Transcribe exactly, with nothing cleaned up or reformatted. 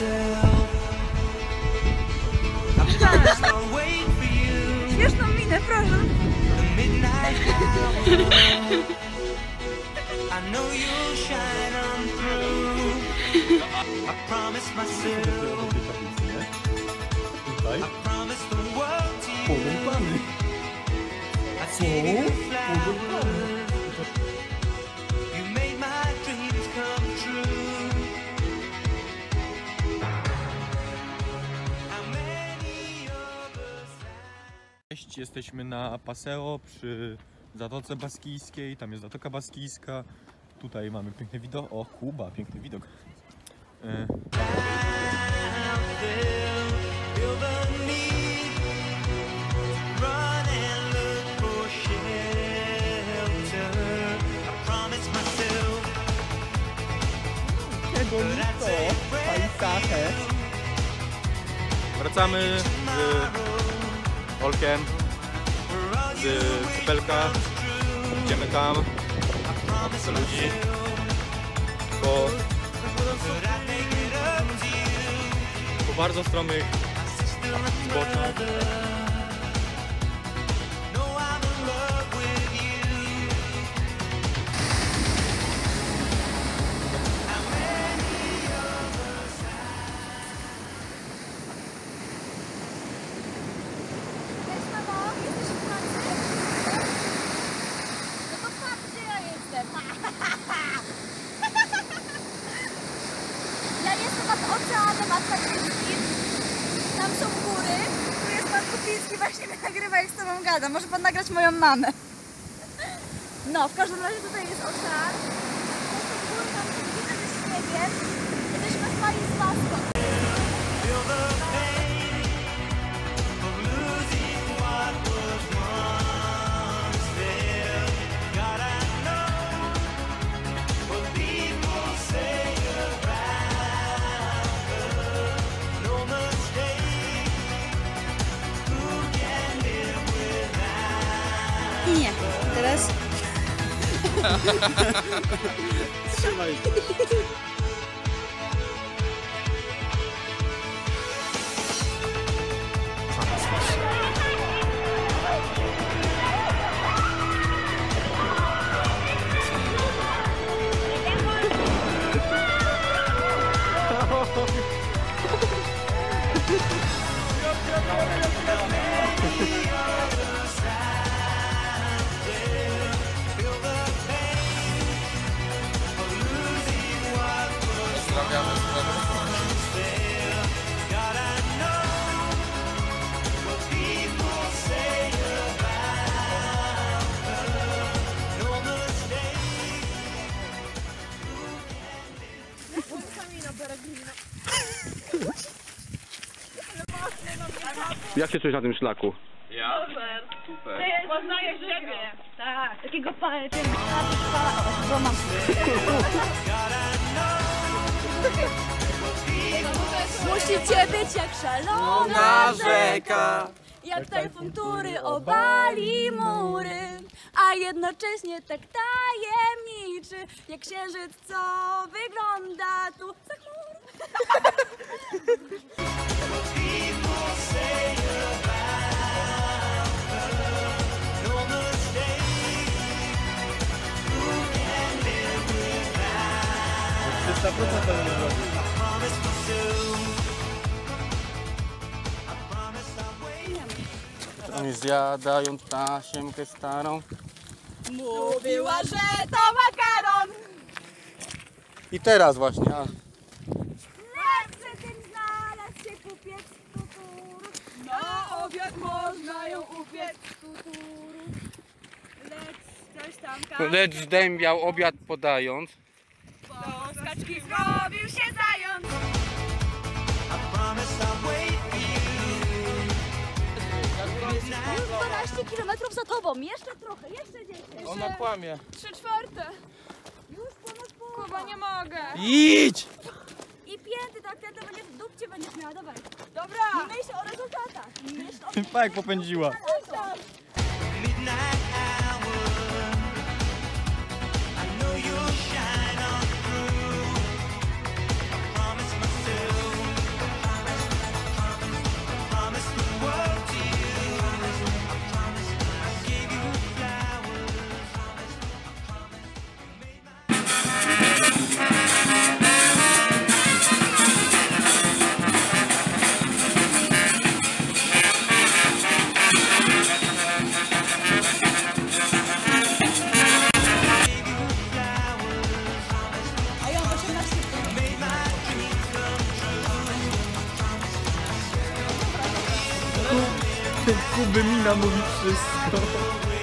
Śmieszną minę, proszę. Tutaj. Pogąpany. Co? Pogąpany. Cześć, jesteśmy na Paseo przy Zatoce Baskijskiej, tam jest Zatoka Baskijska. Tutaj mamy piękny widok. O, Kuba, piękny widok. E... Wracamy z Olkiem, z Cypelka, idziemy tam, na ludzi, po, po bardzo stromych zboczach. Ja jestem nad oceanem atlantyckim. Tam są góry. Tu jest pan Kupiński, właśnie mnie nagrywa, jak z tobą gada. Może pan nagrać moją mamę. No, w każdym razie tutaj jest ocean. To są góry, tam są góry ze śniegiem. Jesteśmy w fali z maską. I nie. Teraz... Trzymaj. Jak się czujesz na tym szlaku? Ja? Super. Super. Poznajesz siebie. Tak. Takiego palecznego. Bo mam. Musicie być jak szalona rzeka. Jak tajfun, który obali mury, a jednocześnie tak tajemniczy, jak księżyc, co wygląda tu za chmur. trzysta procent to nie zrobił. Oni zjadają tasiemkę starą. Mówiła, że to makaron. I teraz właśnie. A... Lecz tym znalazł się kupiec tuturu. Na obiad można ją upiec tuturu. Lecz coś tam każe. Lecz zdębiał obiad podając. Po skaczki zrobił się zając. Już dwanaście kilometrów za tobą, jeszcze trochę, jeszcze dziesięć. Ona kłamie. Trzy czwarte. Już ponad połowa. Kuba, nie mogę. Idź! I pięty, tak pięty będziesz w dupcie będziesz miała, dawaj. Dobra. Nie myśl o rezultatach. Nie myśl o... Pa, jak popędziła. Kuby mina mówi wszystko.